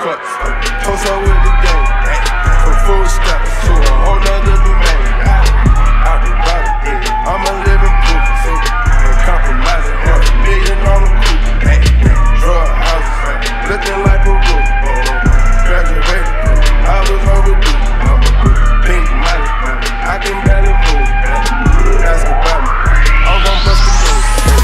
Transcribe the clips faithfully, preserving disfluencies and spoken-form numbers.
cuts. Toast her with the game. From full steps to a whole nother domain. Out the body, I'm a living proof. Ain't compromising, half a million on the coupe. Drug houses, looking like Peru. Graduated, I was overdue. Pink money, I can barely move. Ask about me, I'm gon' bust the move.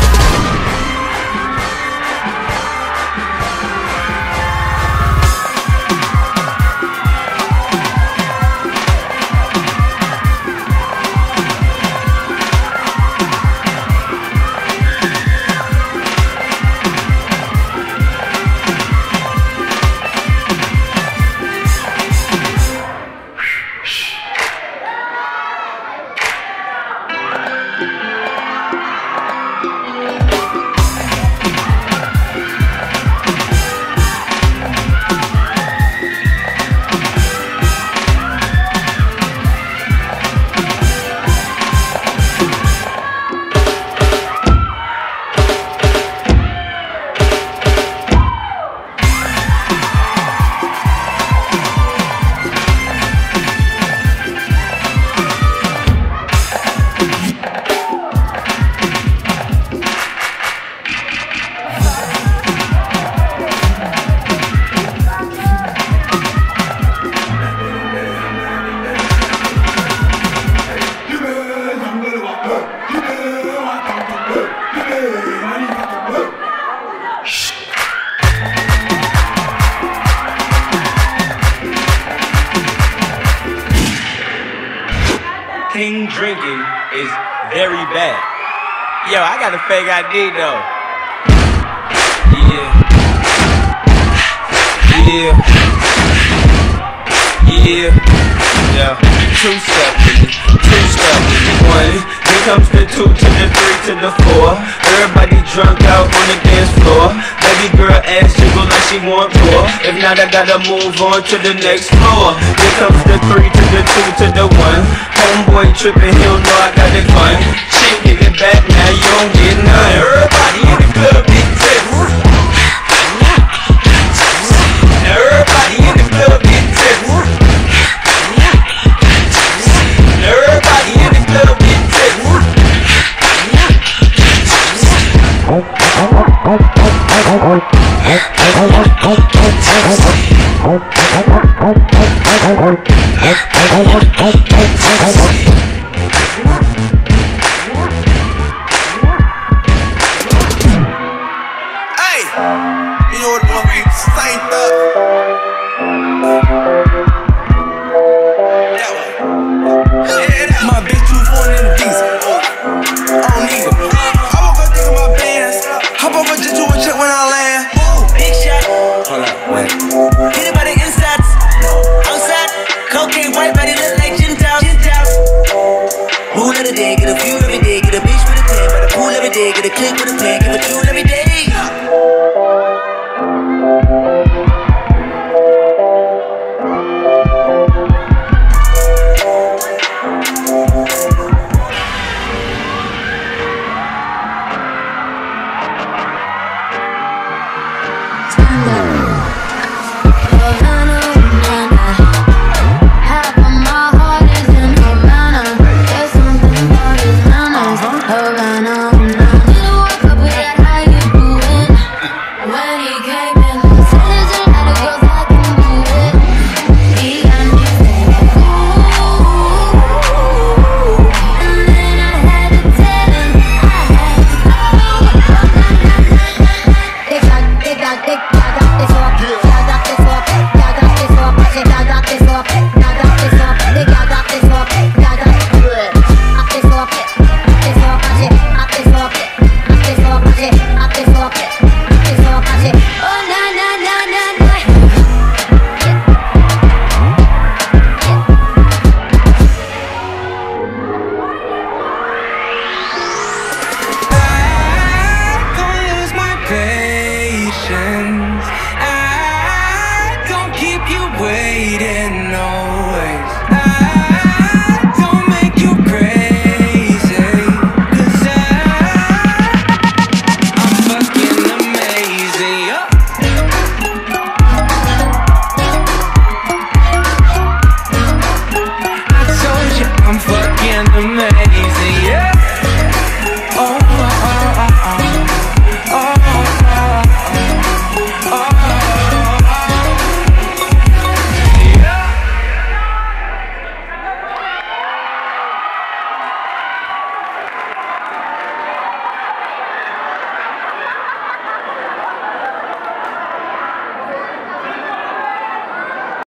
King drinking is very bad. Yo, I got a fake I D though. Yeah. Yeah. Yeah. Yeah. Two step with it. Two step with it. One. Here comes the two to the three to the four. Everybody drunk out on the dance floor. Baby girl ass jiggle like she want more. If not, I gotta move on to the next floor. Here comes the three to the two to the one. Homeboy tripping, he don't know I got it fun. Shit, give it back, now you don't get none. Everybody in the club get tips. Now everybody in the club get tips. Now everybody in the club get tips. Hey, you know what the fuck we synced up? That one. My bitch too foreign in the visa. I don't need it. I woke up thinking my bands. Hop over just do a check when I land. Big shot. Hold up, wait. Hit it by the insides. Outside. Cocaine white body look like Gentiles. Moon of the day, get a view every day. Get a bitch with a tan by the pool every day. Get a click with a tan.